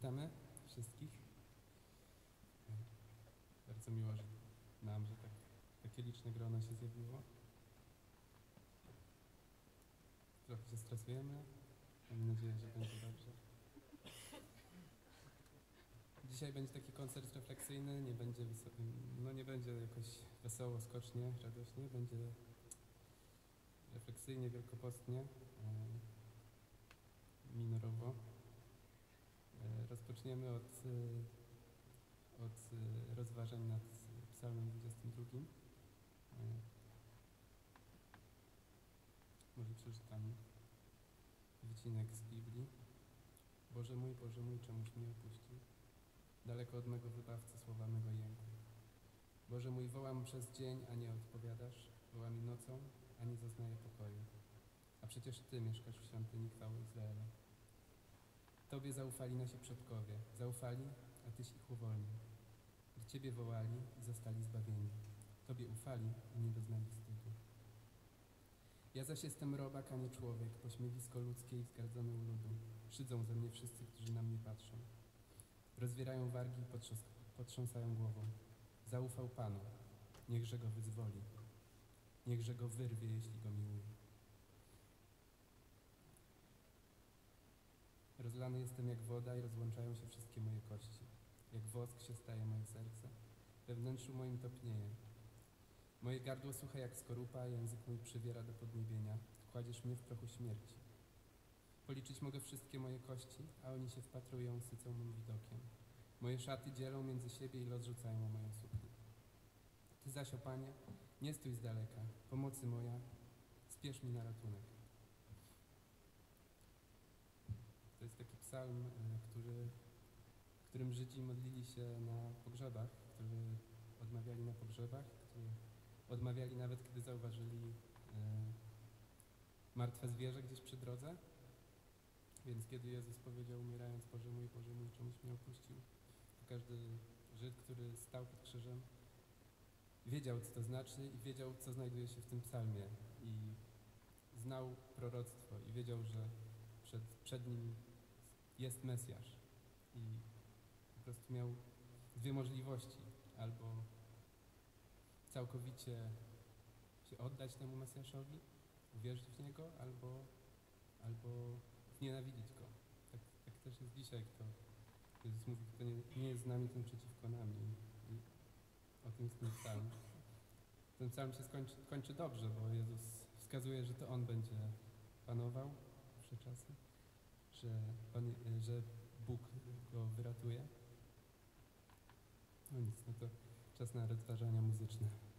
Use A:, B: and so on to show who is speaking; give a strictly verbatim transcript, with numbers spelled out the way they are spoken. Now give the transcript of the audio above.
A: witamy wszystkich. Bardzo miło, że nam, że tak, takie liczne grono się zjawiło. Trochę się stresujemy. Mam nadzieję, że będzie dobrze. Dzisiaj będzie taki koncert refleksyjny, nie będzie, no nie będzie jakoś wesoło, skocznie, radośnie, będzie refleksyjnie, wielkopostnie, minorowo. Rozpoczniemy od, od rozważań nad psalmem dwudziestym drugim. Może przeczytam wycinek z Biblii. Boże mój, Boże mój, czemuś mnie opuścił? Daleko od mego wybawcy słowa mego jęku. Boże mój, wołam przez dzień, a nie odpowiadasz. Wołam i nocą, a nie zaznaję pokoju. A przecież Ty mieszkasz w świątyni chwały Izraela. Tobie zaufali nasi przodkowie. Zaufali, a Tyś ich uwolnił. Do Ciebie wołali i zostali zbawieni. Tobie ufali i nie doznali wstydu. Ja zaś jestem robak, a nie człowiek, pośmiewisko ludzkie i zgardzony u ludu. Szydzą ze mnie wszyscy, którzy na mnie patrzą. Rozwierają wargi i potrząs potrząsają głową. Zaufał Panu, niechże go wyzwoli. Niechże go wyrwie, jeśli go miłuje. Rozlany jestem jak woda i rozłączają się wszystkie moje kości. Jak wosk się staje moje serce. We wnętrzu moim topnieje. Moje gardło suche jak skorupa, język mój przywiera do podniebienia. Kładziesz mnie w prochu śmierci. Policzyć mogę wszystkie moje kości, a oni się wpatrują, sycą mym widokiem. Moje szaty dzielą między siebie i rozrzucają o moją suknię. Ty zaś, o Panie, nie stój z daleka. Pomocy moja, spiesz mi na ratunek. To jest taki psalm, który, w którym Żydzi modlili się na pogrzebach, którzy odmawiali na pogrzebach, którzy odmawiali nawet, kiedy zauważyli e, martwe zwierzę gdzieś przy drodze. Więc kiedy Jezus powiedział, umierając, Boże mój, Boże mój, czemuś mnie opuścił, to każdy Żyd, który stał pod krzyżem, wiedział, co to znaczy i wiedział, co znajduje się w tym psalmie. I znał proroctwo i wiedział, że przed, przed nim jest Mesjasz. I po prostu miał dwie możliwości. Albo całkowicie się oddać temu Mesjaszowi, uwierzyć w Niego, albo, albo znienawidzić Go. Tak, tak też jest dzisiaj, kto Jezus mówi, kto nie, nie jest z nami, ten przeciwko nam. I, i o tym jest ten psalm. Ten psalm się skończy, kończy dobrze, bo Jezus wskazuje, że to On będzie panował wsze czasy, że, Pan, że Bóg Go wyratuje. No nic, no to czas na rozważania muzyczne.